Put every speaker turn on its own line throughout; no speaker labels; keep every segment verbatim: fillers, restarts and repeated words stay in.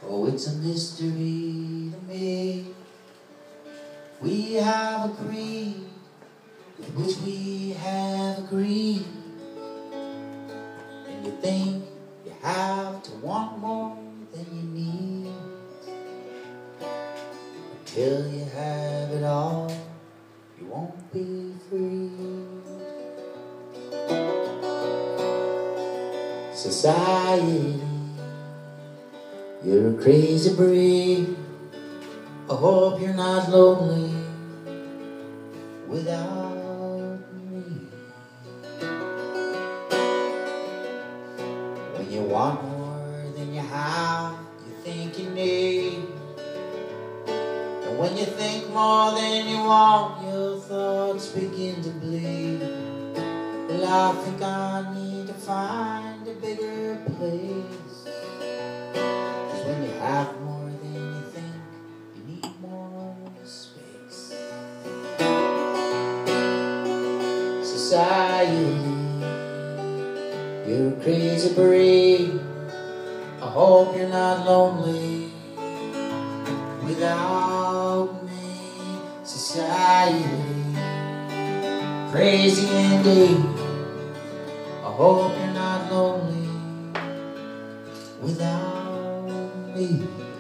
Oh, it's a mystery to me. We have agreed with which we have agreed, and you think you have to want more than you need. Until you have it all, you won't be free. Society, you're a crazy breed. I hope you're not lonely without me. When you want more than you have, you think you need. And when you think more than you want, your thoughts begin to bleed. Well, I think I need to find a bigger place. 'Cause when you have more than you think, you need more space. Society, you're a crazy breed. I hope you're not lonely without me. Society, crazy indeed. I hope you're not lonely without me.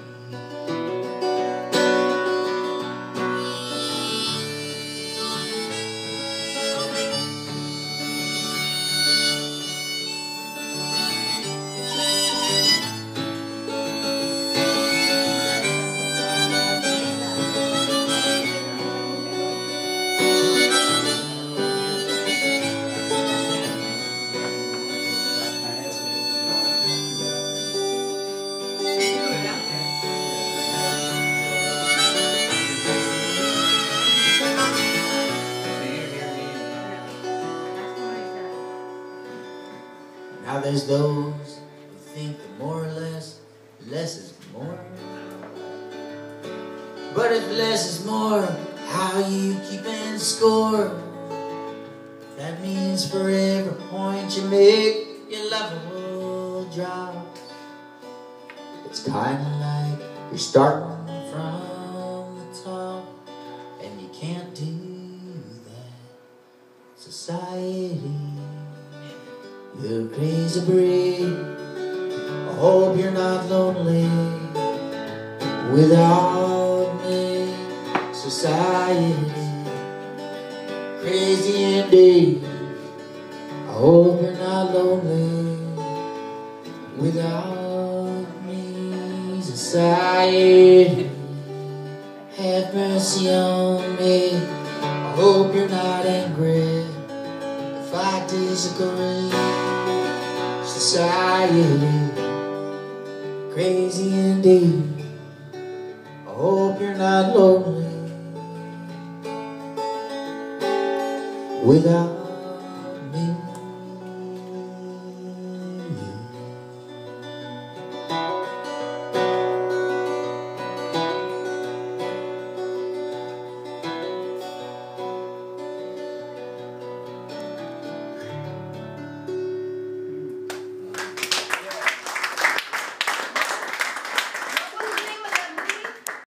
Now there's those who think that more or less, less is more. But if less is more, how you keeping score? That means for every point you make, your level will drop. It's kinda like you're starting from the top, and you can't do that. Society, you're a crazy breed. I hope you're not lonely without me. Society, crazy indeed. I hope you're not lonely without me. Society, have mercy on me. I hope you're not angry if I disagree. Society, crazy indeed. I hope you're not lonely without